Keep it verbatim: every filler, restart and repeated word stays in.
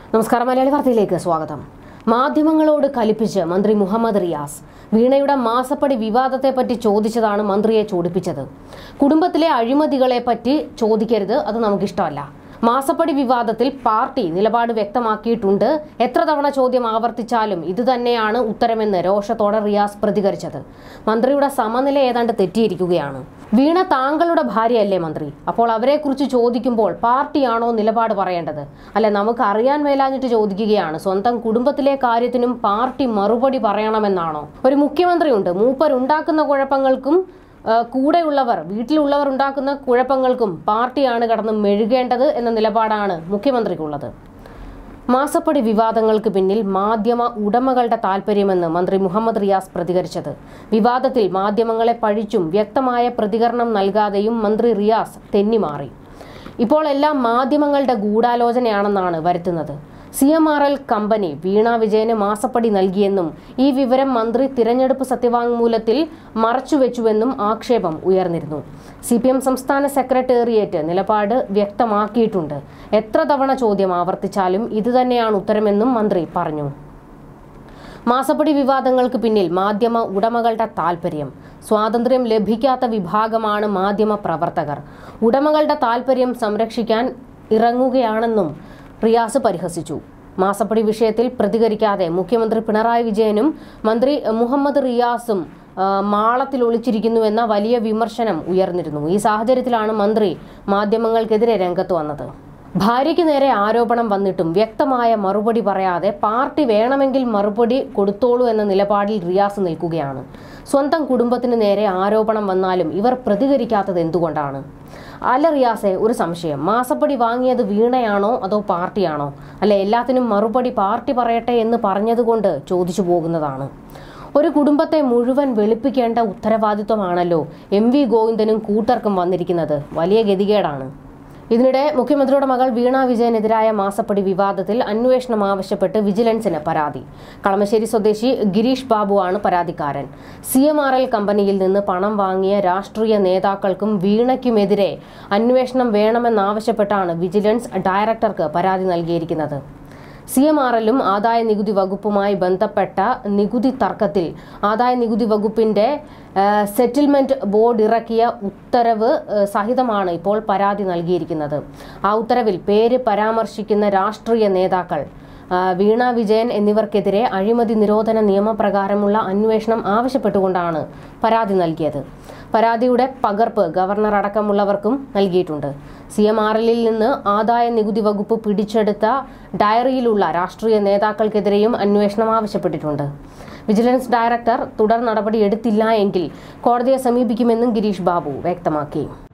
നമസ്കാരം, മലയാളി വാർത്തയിലേക്ക് സ്വാഗതം. മാധ്യമങ്ങളോട് കലിപ്പിച്ച് മന്ത്രി മുഹമ്മദ് റിയാസ് വീണയുടെ മാസപ്പടി വിവാദത്തെപ്പറ്റി ചോദിച്ചതാണ് മന്ത്രിയെ ചൊടിപ്പിച്ചത്. കുടുംബത്തിലെ അഴിമതികളെ പറ്റി ചോദിക്കരുത്, അത് നമുക്കിഷ്ടമല്ല. മാസപ്പടി വിവാദത്തിൽ പാർട്ടി നിലപാട് വ്യക്തമാക്കിയിട്ടുണ്ട്. എത്ര തവണ ചോദ്യം ആവർത്തിച്ചാലും ഇതുതന്നെയാണ് ഉത്തരമെന്ന് രോഷത്തോടെ റിയാസ് പ്രതികരിച്ചത്. മന്ത്രിയുടെ സമനില ഏതാണ്ട് തെറ്റിയിരിക്കുകയാണ്. വീണ താങ്കളുടെ ഭാര്യയല്ലേ മന്ത്രി? അപ്പോൾ അവരെക്കുറിച്ച് ചോദിക്കുമ്പോൾ പാർട്ടിയാണോ നിലപാട് പറയേണ്ടത്? അല്ല, നമുക്ക് അറിയാൻ മേലാഞ്ഞിട്ട് ചോദിക്കുകയാണ്. സ്വന്തം കുടുംബത്തിലെ കാര്യത്തിനും പാർട്ടി മറുപടി പറയണമെന്നാണോ? ഒരു മുഖ്യമന്ത്രിയുണ്ട്, മൂപ്പരുണ്ടാക്കുന്ന കുഴപ്പങ്ങൾക്കും കൂടെയുള്ളവർ വീട്ടിലുള്ളവർ ഉണ്ടാക്കുന്ന കുഴപ്പങ്ങൾക്കും പാർട്ടിയാണ് കടന്ന് മെഴുകേണ്ടത് എന്ന നിലപാടാണ് മുഖ്യമന്ത്രിക്കുള്ളത്. മാസപ്പടി വിവാദങ്ങൾക്ക് പിന്നിൽ മാധ്യമ ഉടമകളുടെ താൽപര്യമെന്ന് മന്ത്രി മുഹമ്മദ് റിയാസ് പ്രതികരിച്ചത്. വിവാദത്തിൽ മാധ്യമങ്ങളെ പഴിച്ചും വ്യക്തമായ പ്രതികരണം നൽകാതെയും മന്ത്രി റിയാസ് തെന്നിമാറി. ഇപ്പോൾ എല്ലാം മാധ്യമങ്ങളുടെ ഗൂഢാലോചനയാണെന്നാണ് വരുത്തുന്നത്. സി എം ആർ എൽ കമ്പനി വീണ വിജയന് മാസപ്പടി നൽകിയെന്നും ഈ വിവരം മന്ത്രി തിരഞ്ഞെടുപ്പ് സത്യവാങ്മൂലത്തിൽ മറച്ചുവെച്ചുവെന്നും ആക്ഷേപം ഉയർന്നിരുന്നു. സി പി എം സംസ്ഥാന സെക്രട്ടേറിയറ്റ് നിലപാട് വ്യക്തമാക്കിയിട്ടുണ്ട്. എത്ര തവണ ചോദ്യം ആവർത്തിച്ചാലും ഇതുതന്നെയാണ് ഉത്തരമെന്നും മന്ത്രി പറഞ്ഞു. മാസപ്പടി വിവാദങ്ങൾക്ക് പിന്നിൽ മാധ്യമ ഉടമകളുടെ താൽപര്യം. സ്വാതന്ത്ര്യം ലഭിക്കാത്ത വിഭാഗമാണ് മാധ്യമ പ്രവർത്തകർ. ഉടമകളുടെ താൽപര്യം സംരക്ഷിക്കാൻ ഇറങ്ങുകയാണെന്നും റിയാസ് പരിഹസിച്ചു. മാസപ്പടി വിഷയത്തിൽ പ്രതികരിക്കാതെ മുഖ്യമന്ത്രി പിണറായി വിജയനും മന്ത്രി മുഹമ്മദ് റിയാസും മാളത്തിൽ ഒളിച്ചിരിക്കുന്നുവെന്ന വലിയ വിമർശനം ഉയർന്നിരുന്നു. ഈ സാഹചര്യത്തിലാണ് മന്ത്രി മാധ്യമങ്ങൾക്കെതിരെ രംഗത്ത് വന്നത്. ഭാര്യയ്ക്ക് നേരെ ആരോപണം വന്നിട്ടും വ്യക്തമായ മറുപടി പറയാതെ പാർട്ടി വേണമെങ്കിൽ മറുപടി കൊടുത്തോളൂ എന്ന നിലപാടിൽ റിയാസ് നിൽക്കുകയാണ്. സ്വന്തം കുടുംബത്തിന് നേരെ ആരോപണം വന്നാലും ഇവർ പ്രതികരിക്കാത്തത് എന്തുകൊണ്ടാണ്? അല്ല റിയാസെ, ഒരു സംശയം. മാസപ്പടി വാങ്ങിയത് വീണയാണോ അതോ പാർട്ടിയാണോ? അല്ല, എല്ലാത്തിനും മറുപടി പാർട്ടി പറയട്ടെ എന്ന് പറഞ്ഞതുകൊണ്ട് ചോദിച്ചു പോകുന്നതാണ്. ഒരു കുടുംബത്തെ മുഴുവൻ വെളുപ്പിക്കേണ്ട ഉത്തരവാദിത്വമാണല്ലോ എം വി ഗോവിന്ദനും കൂട്ടർക്കും വന്നിരിക്കുന്നത്. വലിയ ഗതികേടാണ്. ഇതിനിടെ മുഖ്യമന്ത്രിയുടെ മകൾ വീണ വിജയനെതിരായ മാസപ്പടി വിവാദത്തിൽ അന്വേഷണം ആവശ്യപ്പെട്ട് വിജിലൻസിന് പരാതി. കളമശ്ശേരി സ്വദേശി ഗിരീഷ് ബാബുവാണ് പരാതിക്കാരൻ. സി എം ആർ എൽ കമ്പനിയിൽ നിന്ന് പണം വാങ്ങിയ രാഷ്ട്രീയ നേതാക്കൾക്കും വീണയ്ക്കുമെതിരെ അന്വേഷണം വേണമെന്നാവശ്യപ്പെട്ടാണ് വിജിലൻസ് ഡയറക്ടർക്ക് പരാതി നൽകിയിരിക്കുന്നത്. സി എം ആർ എല്ലും ആദായ നികുതി വകുപ്പുമായി ബന്ധപ്പെട്ട നികുതി തർക്കത്തിൽ ആദായ നികുതി വകുപ്പിന്റെ സെറ്റിൽമെന്റ് ബോർഡ് ഇറക്കിയ ഉത്തരവ് സഹിതമാണ് ഇപ്പോൾ പരാതി നൽകിയിരിക്കുന്നത്. ആ ഉത്തരവിൽ പേര് പരാമർശിക്കുന്ന രാഷ്ട്രീയ നേതാക്കൾ വീണ വിജയൻ എന്നിവർക്കെതിരെ അഴിമതി നിരോധന നിയമപ്രകാരമുള്ള അന്വേഷണം ആവശ്യപ്പെട്ടുകൊണ്ടാണ് പരാതി നൽകിയത്. പരാതിയുടെ പകർപ്പ് ഗവർണർ അടക്കമുള്ളവർക്കും നൽകിയിട്ടുണ്ട്. സി എം ആർ എല്ലിൽ നിന്ന് ആദായ നികുതി വകുപ്പ് പിടിച്ചെടുത്ത ഡയറിയിലുള്ള രാഷ്ട്രീയ നേതാക്കൾക്കെതിരെയും അന്വേഷണം ആവശ്യപ്പെട്ടിട്ടുണ്ട്. വിജിലൻസ് ഡയറക്ടർ തുടർ നടപടി എടുത്തില്ല എങ്കിൽ കോടതിയെ സമീപിക്കുമെന്നും ഗിരീഷ് ബാബു വ്യക്തമാക്കി.